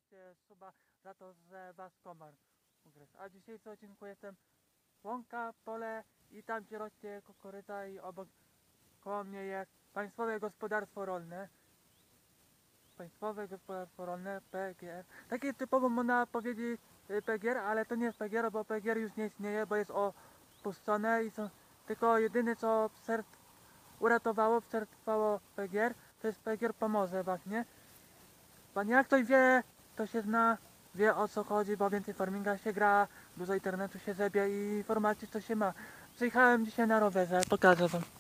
zostawcie suba za to, że was komar ugryzł. A dzisiejszy odcinku jestem łąka, pole i tam gdzie rośnie kukurydza i obok koło mnie jest Państwowe Gospodarstwo Rolne. Państwowe Gospodarstwo Rolne, PGR. Takie typowo można powiedzieć PGR, ale to nie jest PGR, bo PGR już nie istnieje, bo jest opuszczone i są tylko jedyne co przetrwało PGR, to jest PGR Pomorze właśnie. Pan jak ktoś wie, to się zna, wie o co chodzi, bo więcej farminga się gra, dużo internetu się zebie i informacji co się ma. Przyjechałem dzisiaj na rowerze, pokażę wam.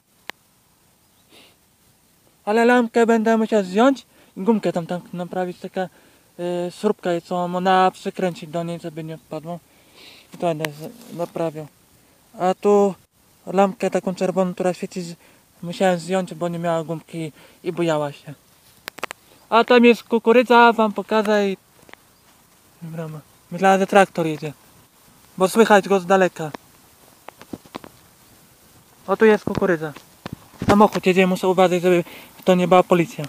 Ale lampkę będę musiał zdjąć i gumkę tam naprawić, taka śrubka jest, co można przykręcić do niej, żeby nie odpadło. I to będę naprawiał. A tu lampkę taką czerwoną, która świeci, musiałem zdjąć, bo nie miała gumki i bujała się. A tam jest kukurydza, wam pokażę i... Brama. Myślałem, że traktor jedzie, bo słychać go z daleka. O, tu jest kukurydza. Samochód jedzie, muszę uważać, żeby to nie była policja.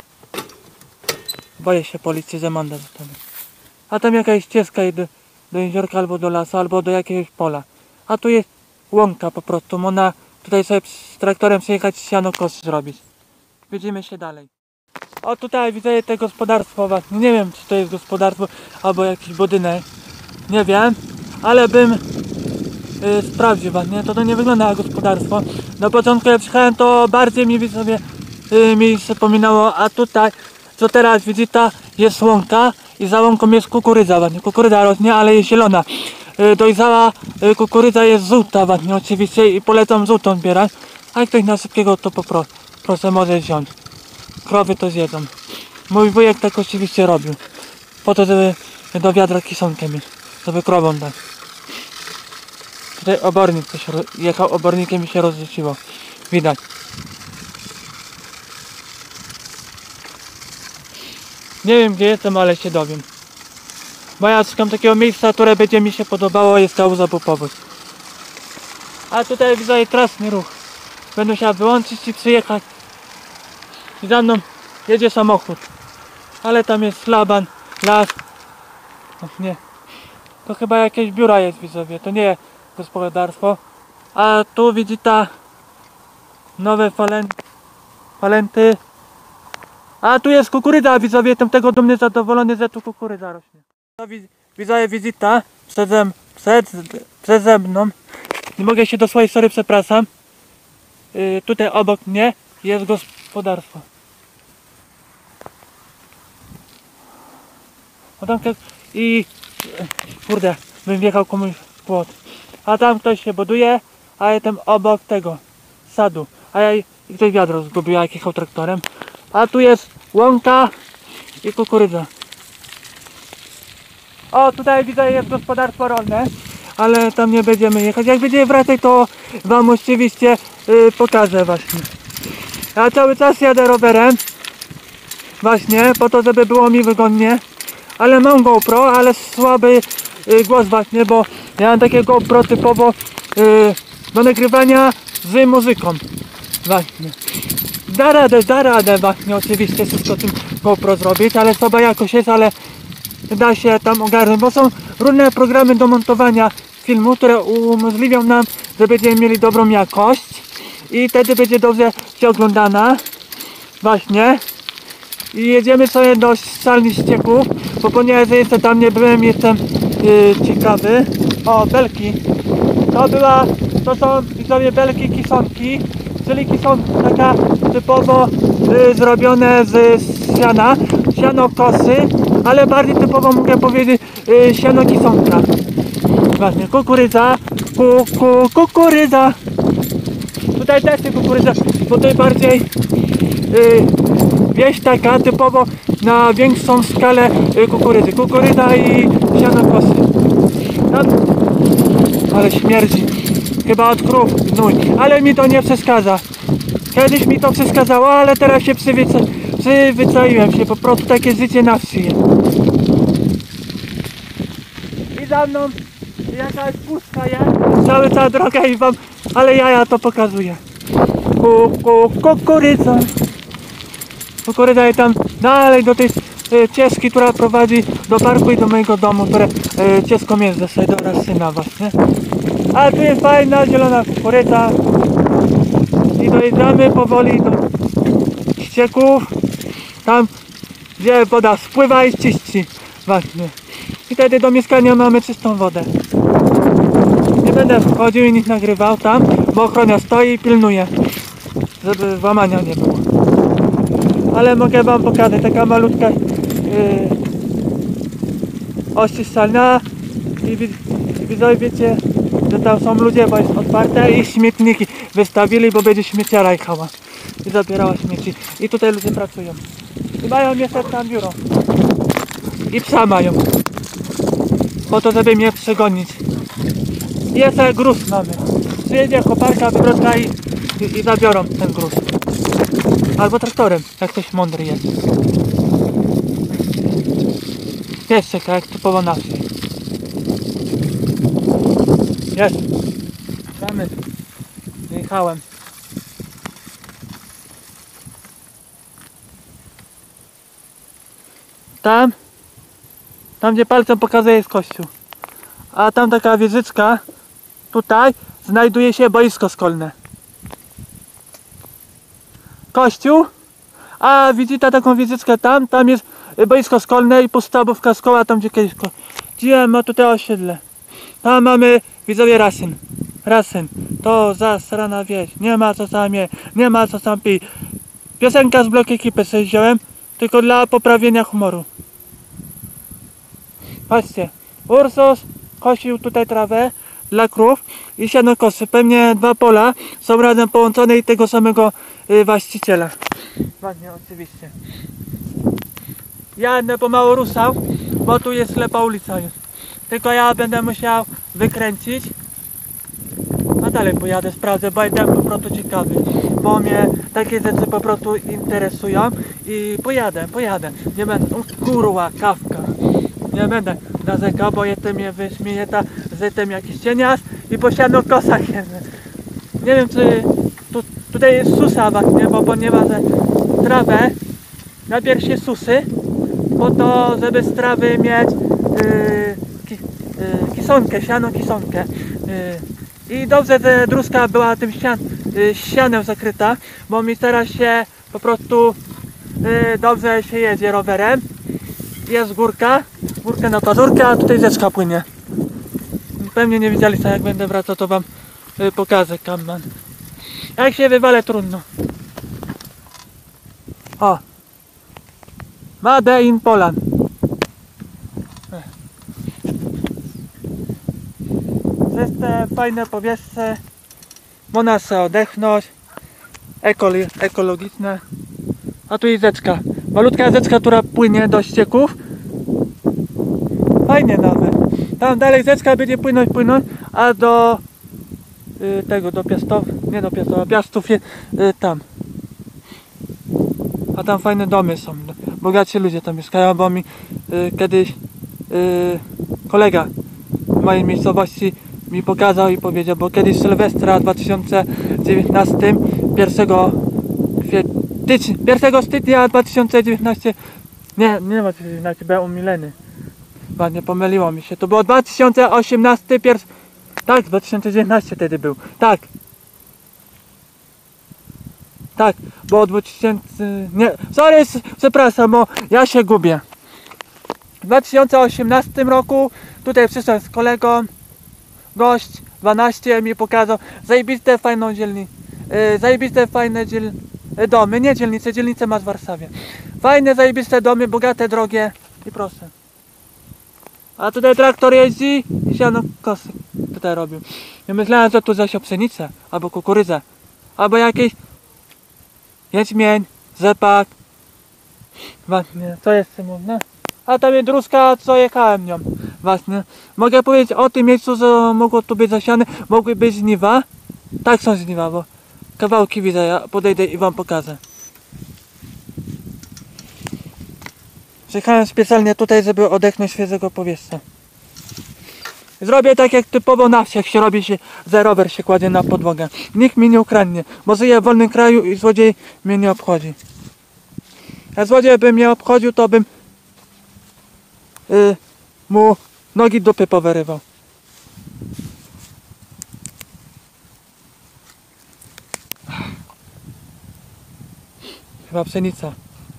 Boję się policji, że mandat dostanę. A tam jakaś ścieżka do jeziorka, albo do lasu, albo do jakiegoś pola. A tu jest łąka po prostu. Można tutaj sobie z traktorem przyjechać, siano kos zrobić. Widzimy się dalej. O, tutaj widzę te gospodarstwo właśnie. Nie wiem, czy to jest gospodarstwo, albo jakiś budynek. Nie wiem, ale bym sprawdził właśnie. To nie wygląda jak gospodarstwo. Na początku jak przyjechałem, to bardziej mi przypominało, a tutaj, co teraz widzicie, jest łąka i za łąką jest kukurydza właśnie. Kukurydza rośnie, ale jest zielona. Dojrzała kukurydza jest żółta właśnie oczywiście i polecam żółtą zbierać. A jak ktoś na szybkiego, to proszę może wziąć. Krowy to zjedzą. Mój wujek tak oczywiście robił. Po to, żeby do wiadra kiszonkę mieć. Żeby krowom dać. Tutaj obornik coś jechał obornikiem i się rozrzuciło. Widać. Nie wiem gdzie jestem, ale się dowiem. Bo ja szukam takiego miejsca, które będzie mi się podobało, jest kauza Bupowość. A tutaj widzę trasny ruch. Będę musiał wyłączyć i przyjechać. I za mną jedzie samochód. Ale tam jest szlaban, las. No, nie. To chyba jakieś biura jest, widzowie. To nie jest gospodarstwo. A tu widzicie nowe falenty. A tu jest kukurydza, widzowie. Jestem tego dumny, zadowolony, że tu kukurydza rośnie. Widzowie, wizyta przeze mną. Nie mogę się do swojej story, przepraszam. Tutaj obok mnie jest gospodarstwo. I kurde, bym wjechał komuś w płot. A tam ktoś się buduje, a ja jestem obok tego sadu. A ja ktoś wiadro zgubił, jak jechał traktorem. A tu jest łąka i kukurydza. O, tutaj widzę jest gospodarstwo rolne, ale tam nie będziemy jechać. Jak będziemy wracać, to wam oczywiście pokażę właśnie. Ja cały czas jadę rowerem. Właśnie, po to, żeby było mi wygodnie. Ale mam GoPro, ale słaby głos właśnie, bo ja mam takie GoPro typowo do nagrywania z muzyką. Właśnie. Da radę właśnie oczywiście wszystko tym GoPro zrobić, ale słaba jakość jest, ale da się tam ogarnąć, bo są różne programy do montowania filmu, które umożliwią nam, że będziemy mieli dobrą jakość i wtedy będzie dobrze się oglądana. Właśnie. I jedziemy sobie do Salni Ścieków, bo ponieważ jeszcze tam nie byłem, jestem ciekawy. O, belki. To są widzowie belki kiszonki, czyli kiszonki taka typowo zrobione z siana, siano kosy, ale bardziej typowo mogę powiedzieć siano kiszonka. Właśnie, kukurydza, kukurydza. Tutaj też jest kukurydza, bo tutaj bardziej wieś taka typowo na większą skalę kukurydzy. Kukurydza i siano kosy. Tam, ale śmierdzi. Chyba od krów gnój. Ale mi to nie przeszkadza. Kiedyś mi to przeszkadzało, ale teraz się przyzwyczaiłem się. Po prostu takie życie na wsi jest. I za mną jakaś pustka jest. Cała droga i wam, ale ja to pokazuję. Kukurydza. Kukurydza i tam dalej do tej ścieżki, która prowadzi do parku i do mojego domu, które ścieżką jeżdżę sobie do Rasyna właśnie. A tu jest fajna zielona kukurydza i dojeżdżamy powoli do ścieków, tam gdzie woda spływa i czyści właśnie. I wtedy do mieszkania mamy czystą wodę. Nie będę wchodził i nic nagrywał tam, bo ochrona stoi i pilnuje, żeby włamania nie było. Ale mogę wam pokazać, taka malutka oczyszczalnia i widzowie wiecie, że tam są ludzie, bo jest otwarte i śmietniki wystawili, bo będzie śmieciara jechała i zabierała śmieci. I tutaj ludzie pracują. I mają jeszcze tam biuro. I psa mają. Po to, żeby mnie przegonić. I jeszcze gruz mamy. Przyjedzie koparka, wywrotka i zabiorą ten gruz. Albo traktorem, jak ktoś mądry jest. Jest czeka, jak typowo na wsi. Jest. Mamy. Jechałem. Tam gdzie palcem pokazuje jest kościół. A tam taka wieżyczka, tutaj znajduje się boisko szkolne. Kościół, a widzicie taką wieżyczkę tam jest boisko szkolne i podstawówka szkoła, tam gdzie kiedyś chodziłem, a tutaj osiedle. Tam mamy widzowie Rasyn, to zasrana wieś, nie ma co tam je, nie ma co tam pij. Piosenka z Block Ekipy sobie wziąłem, tylko dla poprawienia humoru. Patrzcie, Ursus kosił tutaj trawę dla krów i sianokosy. Pewnie 2 pola są razem połączone i tego samego właściciela. Ładnie, oczywiście. Ja będę pomału ruszał, bo tu jest ślepa ulica już. Tylko ja będę musiał wykręcić. A dalej pojadę, sprawdzę, bo jestem po prostu ciekawy. Bo mnie takie rzeczy po prostu interesują i pojadę. Nie będę, kurwa, kawka. Nie będę narzekał, bo jestem mnie wyśmieje że jestem jakiś cienias i po sianokosach jeżdżę. Nie wiem, czy tutaj jest susa właśnie, bo ponieważ trawę najpierw się susy, po to, żeby z trawy mieć kisonkę, siano kisonkę. I dobrze, że druska była tym sianem zakryta, bo mi teraz się po prostu dobrze się jedzie rowerem. Jest górka na pazurkę, a tutaj rzeczka płynie. Pewnie nie widzieliście, jak będę wracał, to wam pokażę kamman. Jak się wywalę, trudno. O! Made in Poland. Jest te fajne powietrze. Można sobie odetchnąć. Ekologiczne. A tu jest rzeczka. Malutka rzeczka, która płynie do ścieków. Fajnie nawet. Tam dalej rzeczka będzie płynąć, a do tego, do Piastów, nie do Piastów, Piastów jest tam. A tam fajne domy są. Bogaci ludzie tam mieszkają, bo mi kiedyś kolega w mojej miejscowości mi pokazał i powiedział, bo kiedyś Sylwestra w 2019, 1 stycznia 2019, nie 2019, byłem umylony. Ładnie pomyliło mi się, to było 2018, tak, 2019 wtedy był, tak, było 2000, nie, sorry, przepraszam, bo ja się gubię. W 2018 roku tutaj przyszedłem z kolegą, gość 12 mi pokazał zajebiste fajne domy, nie dzielnice masz w Warszawie. Fajne, zajebiste domy, bogate, drogie i proste. A tutaj traktor jeździ i siano kosy tutaj robił. Ja myślałem, że tu zasiał pszenicę, albo kukurydzę, albo jakiś jęczmień, rzepak. Właśnie, co jeszcze można? A tam jest druska, co jechałem nią. Właśnie. Mogę powiedzieć o tym miejscu, że mogło tu być zasiane, mogły być żniwa. Tak, są żniwa, bo kawałki widzę, ja podejdę i wam pokażę. Przyjechałem specjalnie tutaj, żeby odetchnąć świeżego powietrza. Zrobię tak jak typowo na wsi, jak się robi, że rower się kładzie na podłogę. Nikt mnie nie ukradnie, bo żyję w wolnym kraju i złodziej mnie nie obchodzi. Jak złodziej by mnie obchodził, to bym mu nogi dupy powyrywał. Chyba pszenica.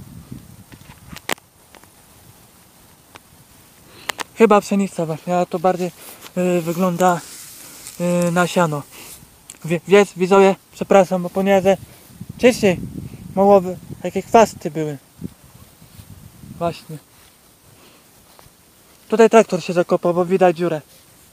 Chyba pszenica właśnie, a to bardziej wygląda na siano. Więc widzowie, przepraszam, bo ponieważ wcześniej małoby takie chwasty były. Właśnie. Tutaj traktor się zakopał, bo widać dziurę.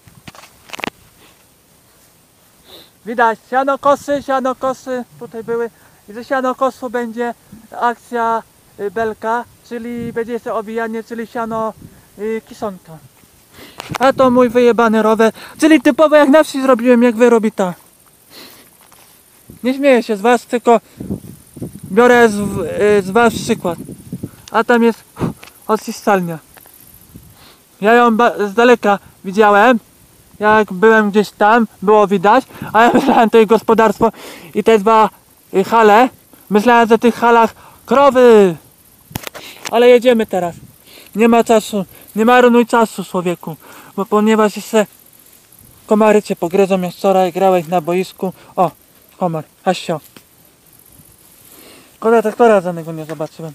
Widać siano kosy tutaj były. I ze sianokosu będzie akcja belka, czyli będzie się obijanie, czyli siano kisonka. A to mój wyjebany rower, czyli typowo jak na wsi zrobiłem, jak wy robi ta. Nie śmieję się z was, tylko biorę z was przykład. A tam jest oczyszczalnia. Ja ją z daleka widziałem, jak byłem gdzieś tam, było widać, a ja myślałem, to jest gospodarstwo i te dwa hale. Myślałem, że w tych halach krowy. Ale jedziemy teraz. Nie ma czasu, nie marnuj czasu, człowieku, bo ponieważ jeszcze komary cię pogryzą, jak wczoraj grałeś na boisku. O, komar, Hasio. Szkoda, traktora żadnego nie zobaczyłem.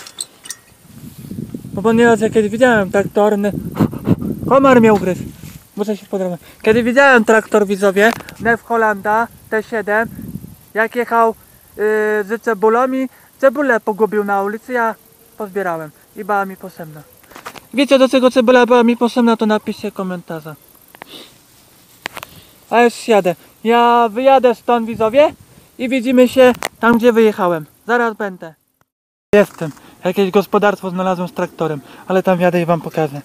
Bo ponieważ ja kiedy widziałem traktorny, komar mnie ugryzł. Muszę się podrobić. Kiedy widziałem traktor, widzowie, Nev Hollanda T7, jak jechał z cebulą i cebulę pogubił na ulicy, ja pozbierałem i była mi potrzebna. Wiecie, do czego cebula była mi potrzebna, to napiszcie komentarza. A już jadę. Ja wyjadę stąd, widzowie, i widzimy się tam, gdzie wyjechałem. Zaraz będę. Jestem. Jakieś gospodarstwo znalazłem z traktorem, ale tam jadę i wam pokażę.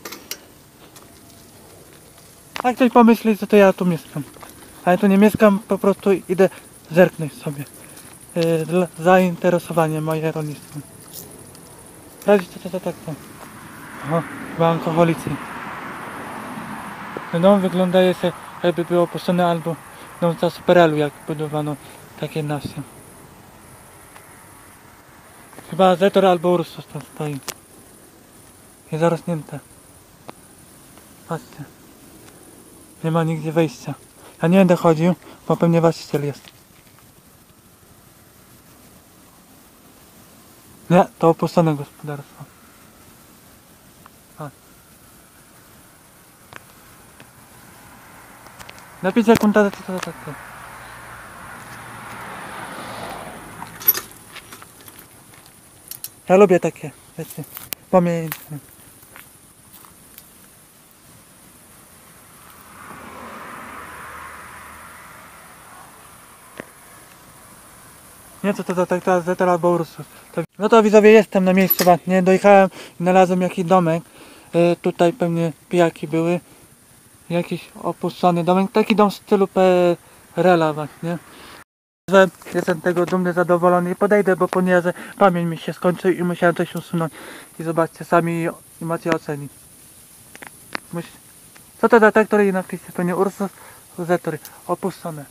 Jak ktoś pomyśli, że to ja tu mieszkam. Ale tu nie mieszkam, po prostu idę zerknąć sobie. Zainteresowanie moje rolnictwem. Sprawdźcie to tak. Oho, chyba alkoholicy. Ten dom wygląda jeszcze, jakby było opuszczone albo dom za superelu, jak budowano takie nasie. Chyba Zetor albo Ursus tam stoi. Jest zarośnięte. Patrzcie. Nie ma nigdzie wejścia. Ja nie będę chodził, bo pewnie właściciel jest. Nie, to opuszczone gospodarstwo. Napiszcie komentarze, co to tak. Ja lubię takie rzeczy. Pamięć. Nie, co to tak teraz Zetor albo Ursus. No to widzowie, jestem na miejscu właśnie. Dojechałem i znalazłem jakiś domek. Tutaj pewnie pijaki były. Jakiś opuszczony domek. Taki dom w stylu PRL-a właśnie. Jestem tego dumny, zadowolony i podejdę, bo ponieważ pamięć mi się skończył i musiałem coś usunąć. I zobaczcie sami i macie ocenić. Co to za traktor i napisy? Pewnie Ursus, Zetor. Opuszczone.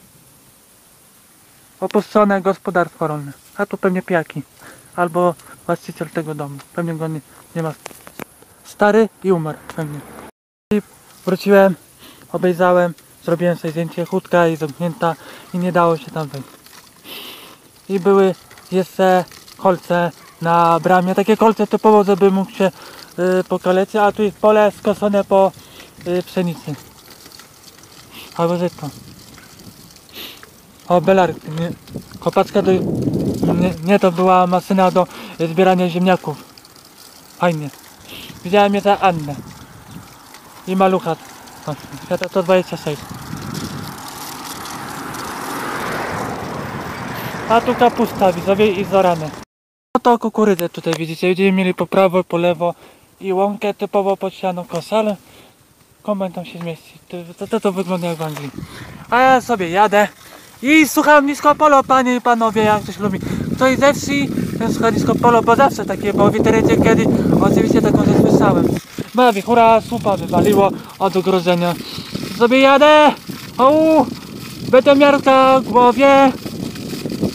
Opuszczone gospodarstwo rolne. A tu pewnie pijaki. Albo właściciel tego domu. Pewnie go nie ma. Stary i umarł pewnie. I wróciłem, obejrzałem, zrobiłem sobie zdjęcie, chódka i zamknięta i nie dało się tam wejść. I były jeszcze kolce na bramie. Takie kolce typowo, żeby mógł się pokaleczyć, a tu jest pole skosone po pszenicy. Albo żyto. O, belarki, nie. Kopaczka to nie, to była maszyna do zbierania ziemniaków. Fajnie. Widziałem je za Annę. I malucha. Świata 126. A tu kapusta, widzowie, i zorane. No to kukurydzę tutaj widzicie. Będziemy mieli po prawo i po lewo i łąkę typowo pod siano kosa, ale koment tam się zmieści. To wygląda jak w Anglii. A ja sobie jadę i słucham Disco Polo, panie i panowie, jak ktoś lubi. Ktoś ze wsi, ten słucha Disco Polo, bo zawsze takie, bo w internecie kiedyś oczywiście taką rzecz słyszałem. Bawi, hura, słupa wywaliło od ogrodzenia. Sobie jadę, betonmiarka w głowie.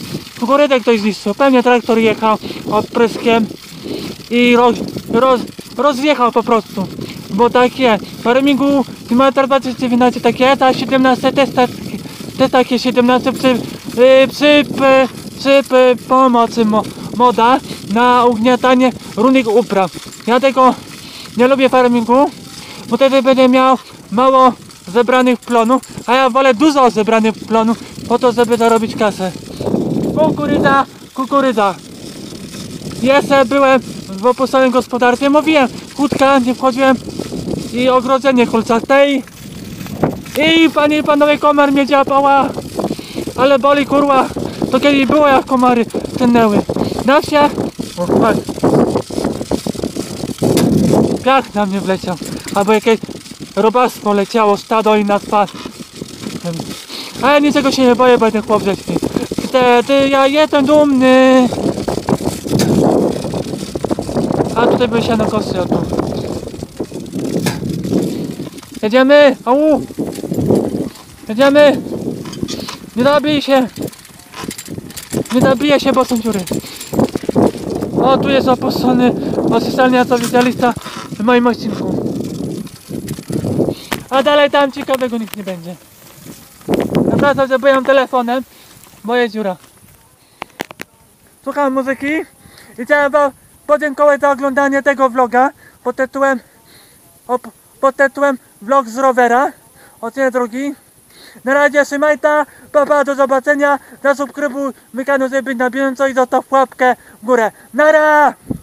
Kukurydzę ktoś zniszczył, pewnie traktor jechał odpryskiem i rozjechał po prostu. Bo takie w farmingu Simulator 2019 takie jest, a 17 też takie 17 przy pomocy moda na ugniatanie różnych upraw. Ja tego nie lubię farmingu, bo wtedy będę miał mało zebranych plonów, a ja wolę dużo zebranych plonów po to, żeby zarobić kasę. Kukurydza. Jeszcze byłem w opuszczonym gospodarstwie, mówiłem, kłódka, nie wchodziłem i ogrodzenie kolczaste i panie i panowie, komar mnie dziabała, ale boli kurwa, to kiedyś było jak komary tnęły. Na wsiach, piach na mnie wleciał, albo jakieś robactwo leciało, stado i nas padł. A ja niczego się nie boję, bo jeden chłop rzeźni. Wtedy ja jestem dumny. A tutaj były sianokosy od tu. Jedziemy! Au! Jedziemy! Nie zabij się! Nie zabiję się, bo są dziury. O, tu jest opuszczony oficjalnie specjalista w moim odcinku. A dalej tam ciekawego nikt nie będzie. Naprawdę zabyłem telefonem, bo jest dziura. Słucham muzyki i chciałem wam podziękować za oglądanie tego vloga pod tytułem Vlog z rowera. Odcinek drugi. Na razie trzymajta, papa, do zobaczenia. Zasubskrybuj mój kanał, żeby być na bieżąco i zostaw łapkę w górę. Nara!